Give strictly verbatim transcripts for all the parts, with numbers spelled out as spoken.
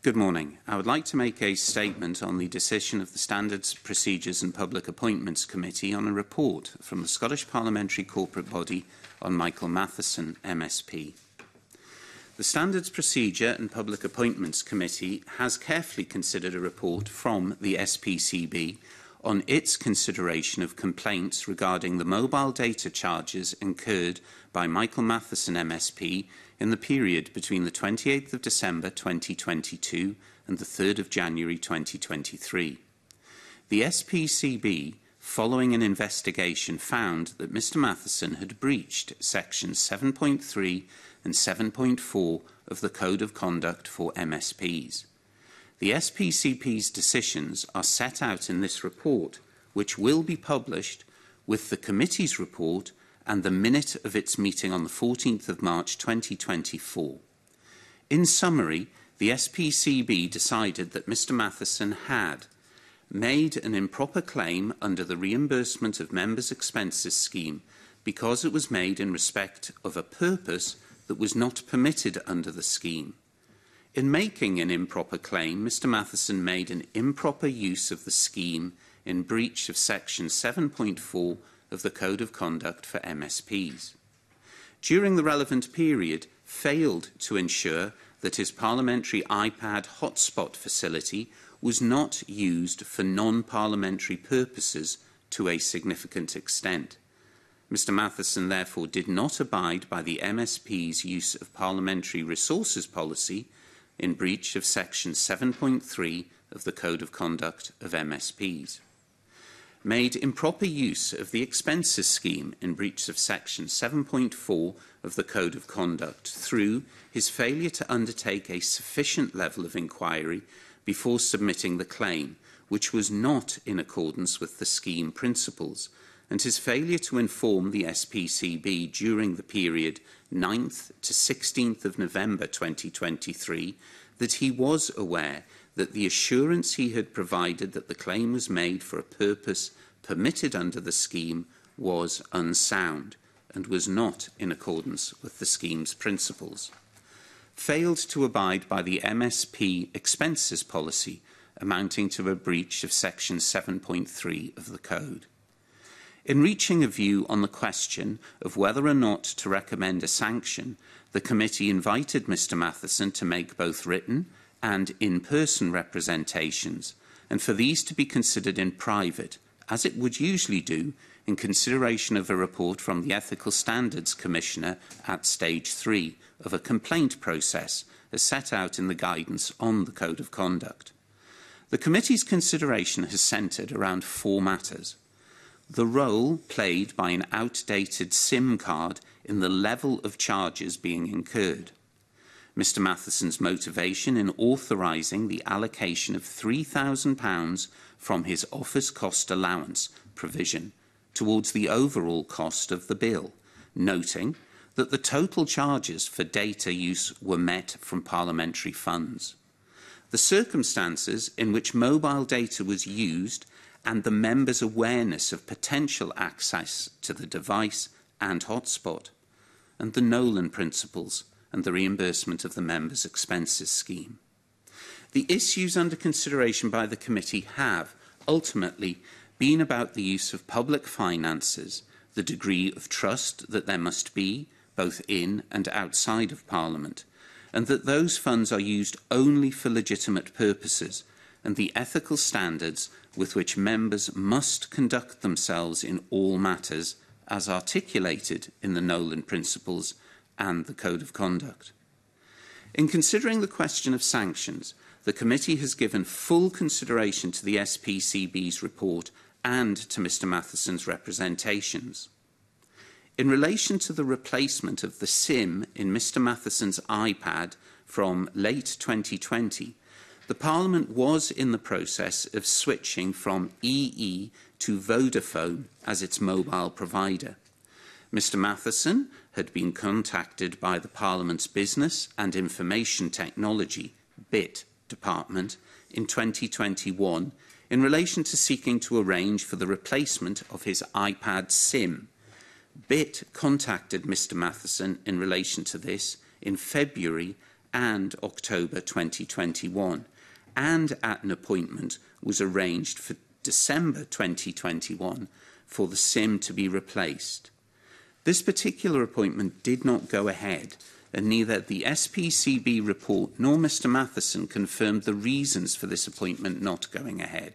Good morning. I would like to make a statement on the decision of the Standards, Procedures and Public Appointments Committee on a report from the Scottish Parliamentary Corporate Body on Michael Matheson, M S P. The Standards, Procedure and Public Appointments Committee has carefully considered a report from the S P C B on its consideration of complaints regarding the mobile data charges incurred by Michael Matheson, M S P, in the period between the twenty-eighth of December twenty twenty-two and the third of January twenty twenty-three. The S P C B, following an investigation, found that Mr Matheson had breached sections seven point three and seven point four of the Code of Conduct for M S Ps. The S P C B's decisions are set out in this report, which will be published with the committee's report and the minute of its meeting on the fourteenth of March twenty twenty-four. In summary, the S P C B decided that Mr Matheson had made an improper claim under the Reimbursement of Members' Expenses scheme because it was made in respect of a purpose that was not permitted under the scheme. In making an improper claim, Mr Matheson made an improper use of the scheme in breach of section seven point four of the Code of Conduct for M S Ps. During the relevant period, failed to ensure that his parliamentary iPad hotspot facility was not used for non-parliamentary purposes to a significant extent. Mr Matheson therefore did not abide by the M S P's use of parliamentary resources policy in breach of section seven point three of the Code of Conduct of M S Ps. Made improper use of the expenses scheme in breach of section seven point four of the Code of Conduct through his failure to undertake a sufficient level of inquiry before submitting the claim, which was not in accordance with the scheme principles, and his failure to inform the S P C B during the period ninth to sixteenth of November twenty twenty-three that he was aware that the assurance he had provided that the claim was made for a purpose permitted under the scheme was unsound and was not in accordance with the scheme's principles. Failed to abide by the M S P expenses policy, amounting to a breach of section seven point three of the Code. In reaching a view on the question of whether or not to recommend a sanction, the committee invited Mr Matheson to make both written and in-person representations, and for these to be considered in private, as it would usually do in consideration of a report from the Ethical Standards Commissioner at stage three of a complaint process, as set out in the guidance on the Code of Conduct. The committee's consideration has centred around four matters: the role played by an outdated SIM card in the level of charges being incurred, Mr Matheson's motivation in authorising the allocation of three thousand pounds from his office cost allowance provision towards the overall cost of the bill, noting that the total charges for data use were met from parliamentary funds, the circumstances in which mobile data was used and the members' awareness of potential access to the device and hotspot, and the Nolan principles and the reimbursement of the members' expenses scheme. The issues under consideration by the committee have, ultimately, been about the use of public finances, the degree of trust that there must be, both in and outside of Parliament, and that those funds are used only for legitimate purposes, and the ethical standards with which members must conduct themselves in all matters, as articulated in the Nolan Principles and the Code of Conduct. In considering the question of sanctions, the committee has given full consideration to the S P C B's report and to Mr Matheson's representations. In relation to the replacement of the SIM in Mr Matheson's iPad from late twenty twenty, the Parliament was in the process of switching from E E to Vodafone as its mobile provider. Mr Matheson had been contacted by the Parliament's Business and Information Technology B I T department in twenty twenty-one in relation to seeking to arrange for the replacement of his iPad SIM. B I T contacted Mr Matheson in relation to this in February and October twenty twenty-one, and at an appointment was arranged for December twenty twenty-one for the SIM to be replaced. This particular appointment did not go ahead, and neither the S P C B report nor Mr Matheson confirmed the reasons for this appointment not going ahead.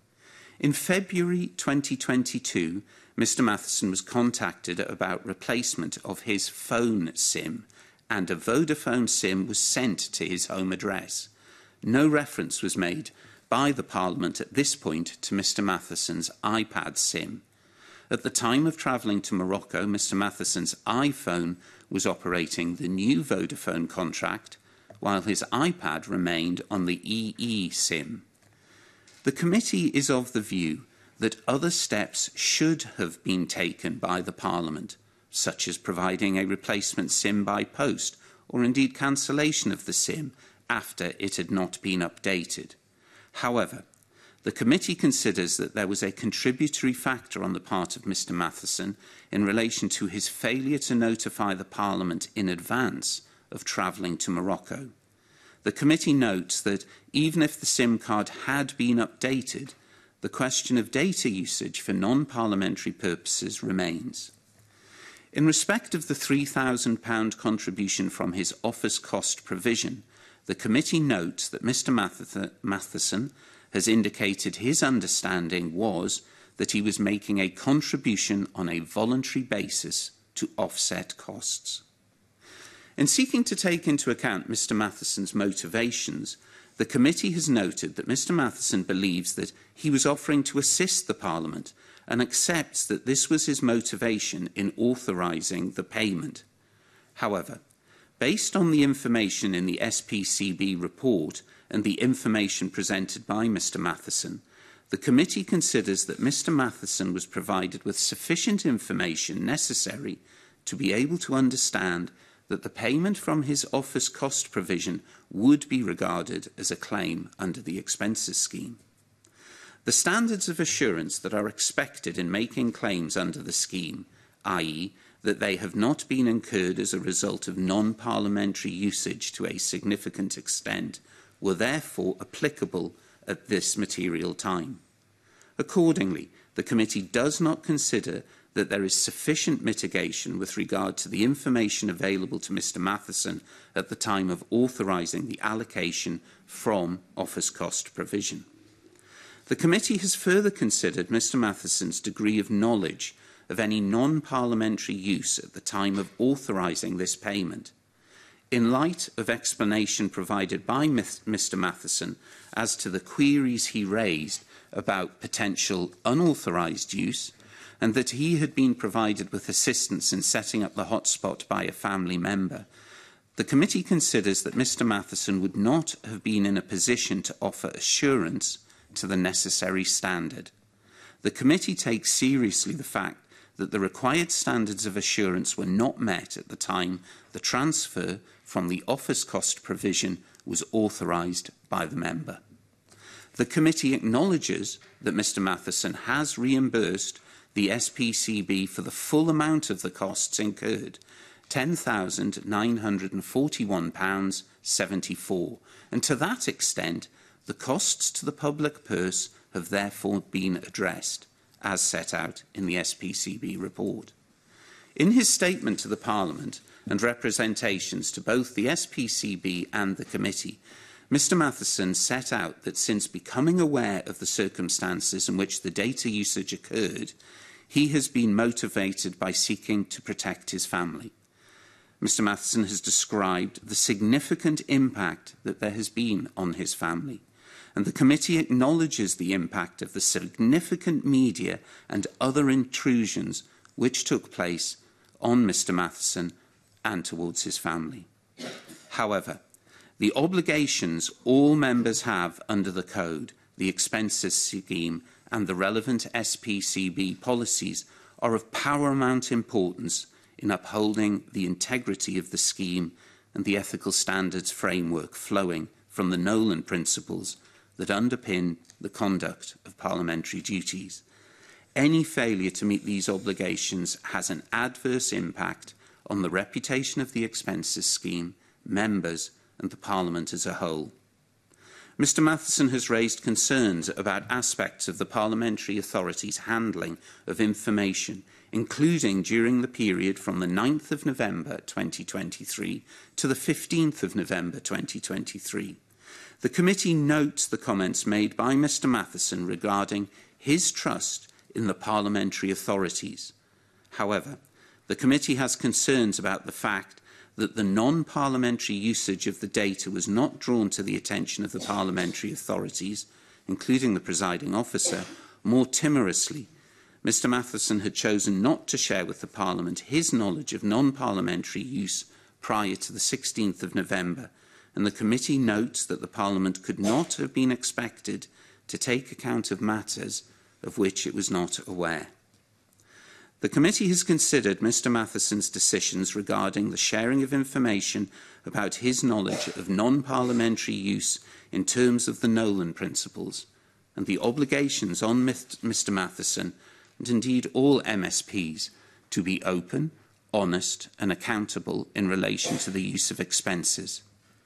In February twenty twenty-two, Mr Matheson was contacted about replacement of his phone SIM, and a Vodafone SIM was sent to his home address. No reference was made by the Parliament at this point to Mr Matheson's iPad SIM. At the time of travelling to Morocco, Mr Matheson's iPhone was operating the new Vodafone contract, while his iPad remained on the E E SIM. The committee is of the view that other steps should have been taken by the Parliament, such as providing a replacement SIM by post, or indeed cancellation of the SIM after it had not been updated. However, the committee considers that there was a contributory factor on the part of Mr Matheson in relation to his failure to notify the Parliament in advance of travelling to Morocco. The committee notes that even if the SIM card had been updated, the question of data usage for non-parliamentary purposes remains. In respect of the three thousand pounds contribution from his office cost provision, the committee notes that Mr Matheson has indicated his understanding was that he was making a contribution on a voluntary basis to offset costs. In seeking to take into account Mr Matheson's motivations, the committee has noted that Mr Matheson believes that he was offering to assist the Parliament and accepts that this was his motivation in authorising the payment. However, based on the information in the S P C B report and the information presented by Mr Matheson, the committee considers that Mr Matheson was provided with sufficient information necessary to be able to understand that the payment from his office cost provision would be regarded as a claim under the expenses scheme. The standards of assurance that are expected in making claims under the scheme, that is, that they have not been incurred as a result of non-parliamentary usage to a significant extent, were therefore applicable at this material time. Accordingly, the committee does not consider that there is sufficient mitigation with regard to the information available to Mr Matheson at the time of authorising the allocation from office cost provision. The committee has further considered Mr Matheson's degree of knowledge of any non-parliamentary use at the time of authorising this payment. In light of explanation provided by Mr Matheson as to the queries he raised about potential unauthorised use, and that he had been provided with assistance in setting up the hotspot by a family member, the committee considers that Mr Matheson would not have been in a position to offer assurance to the necessary standard. The committee takes seriously the fact that the required standards of assurance were not met at the time the transfer from the office cost provision was authorised by the member. The committee acknowledges that Mr Matheson has reimbursed the S P C B for the full amount of the costs incurred, ten thousand nine hundred and forty-one pounds seventy-four, and to that extent, the costs to the public purse have therefore been addressed, as set out in the S P C B report. In his statement to the Parliament and representations to both the S P C B and the committee, Mr Matheson set out that since becoming aware of the circumstances in which the data usage occurred, he has been motivated by seeking to protect his family. Mr Matheson has described the significant impact that there has been on his family, and the committee acknowledges the impact of the significant media and other intrusions which took place on Mr Matheson and towards his family. However, the obligations all members have under the Code, the expenses scheme and the relevant S P C B policies are of paramount importance in upholding the integrity of the scheme and the ethical standards framework flowing from the Nolan principles that underpin the conduct of parliamentary duties. Any failure to meet these obligations has an adverse impact on the reputation of the expenses scheme, members and the Parliament as a whole. Mr Matheson has raised concerns about aspects of the Parliamentary Authority's handling of information, including during the period from the ninth of November twenty twenty-three to the fifteenth of November twenty twenty-three. The committee notes the comments made by Mr Matheson regarding his trust in the parliamentary authorities. However, the committee has concerns about the fact that the non-parliamentary usage of the data was not drawn to the attention of the parliamentary authorities, including the presiding officer, more timorously. Mr Matheson had chosen not to share with the Parliament his knowledge of non-parliamentary use prior to the sixteenth of November, and the committee notes that the Parliament could not have been expected to take account of matters of which it was not aware. The committee has considered Mr Matheson's decisions regarding the sharing of information about his knowledge of non-parliamentary use in terms of the Nolan Principles and the obligations on Mr Matheson, and indeed all M S Ps, to be open, honest and accountable in relation to the use of expenses.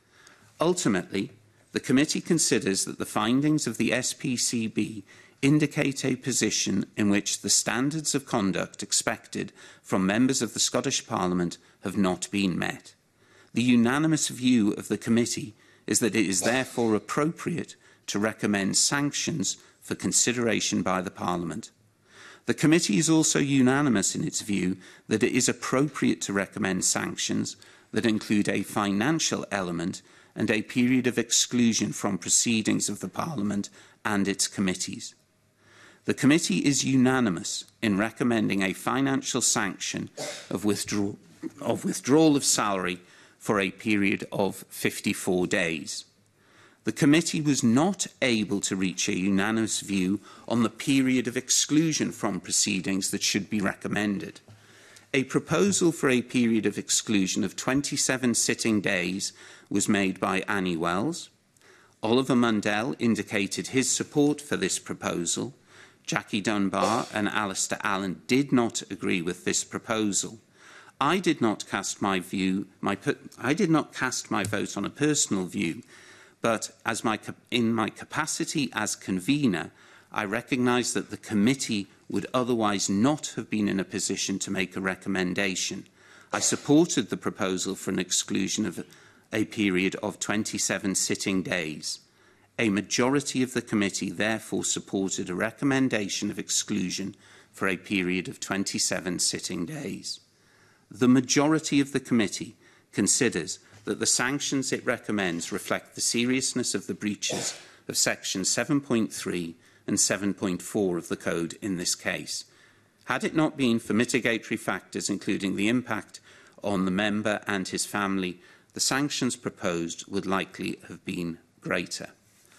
Ultimately, the committee considers that the findings of the S P C B indicate a position in which the standards of conduct expected from members of the Scottish Parliament have not been met. The unanimous view of the committee is that it is therefore appropriate to recommend sanctions for consideration by the Parliament. The committee is also unanimous in its view that it is appropriate to recommend sanctions that include a financial element and a period of exclusion from proceedings of the Parliament and its committees. The committee is unanimous in recommending a financial sanction of, withdraw of withdrawal of salary for a period of fifty-four days. The committee was not able to reach a unanimous view on the period of exclusion from proceedings that should be recommended. A proposal for a period of exclusion of twenty-seven sitting days was made by Annie Wells. Oliver Mundell indicated his support for this proposal. Jackie Dunbar and Alistair Allen did not agree with this proposal. I did not cast my view, my, I did not cast my vote on a personal view, but as my, in my capacity as convener, I recognise that the committee would otherwise not have been in a position to make a recommendation. I supported the proposal for an exclusion of a period of twenty-seven sitting days. A majority of the committee therefore supported a recommendation of exclusion for a period of twenty-seven sitting days. The majority of the committee considers that the sanctions it recommends reflect the seriousness of the breaches of Section seven point three and seven point four of the Code in this case. Had it not been for mitigatory factors, including the impact on the member and his family, the sanctions proposed would likely have been greater.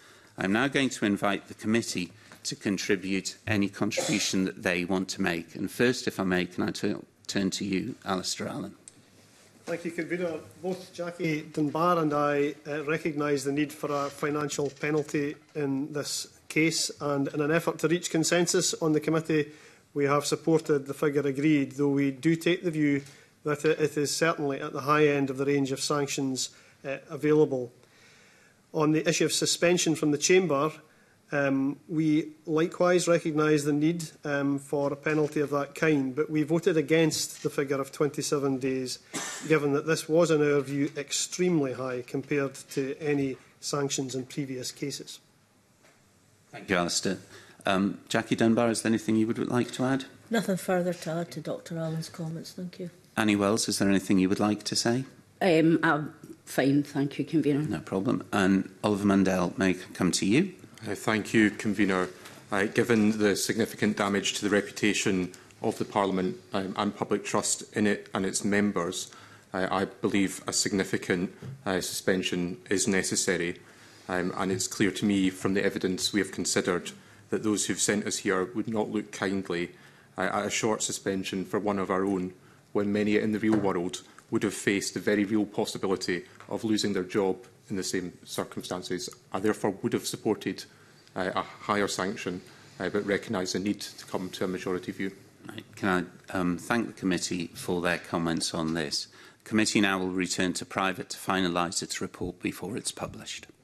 I am now going to invite the committee to contribute any contribution that they want to make. And first, if I may, can I turn to you, Alistair Allen. Thank you, Convener. Both Jackie Dunbar and I uh, recognise the need for a financial penalty in this case, and in an effort to reach consensus on the committee, we have supported the figure agreed, though we do take the view that it is certainly at the high end of the range of sanctions uh, available. On the issue of suspension from the Chamber, um, we likewise recognise the need um, for a penalty of that kind, but we voted against the figure of twenty-seven days, given that this was, in our view, extremely high compared to any sanctions in previous cases. Thank you, Alistair. Um, Jackie Dunbar, is there anything you would like to add? Nothing further to add to Doctor Allen's comments, thank you. Annie Wells, is there anything you would like to say? Um, I'm fine, thank you, Convener. No problem. And Oliver Mundell, may I come to you? Uh, thank you, Convener. Uh, given the significant damage to the reputation of the Parliament um, and public trust in it and its members, uh, I believe a significant uh, suspension is necessary. Um, and it's clear to me from the evidence we have considered that those who have sent us here would not look kindly uh, at a short suspension for one of our own, when many in the real world would have faced the very real possibility of losing their job in the same circumstances. I therefore would have supported uh, a higher sanction, uh, but recognise the need to come to a majority view. Right. Can I um, thank the committee for their comments on this? committee now will return to private to finalise its report before it's published.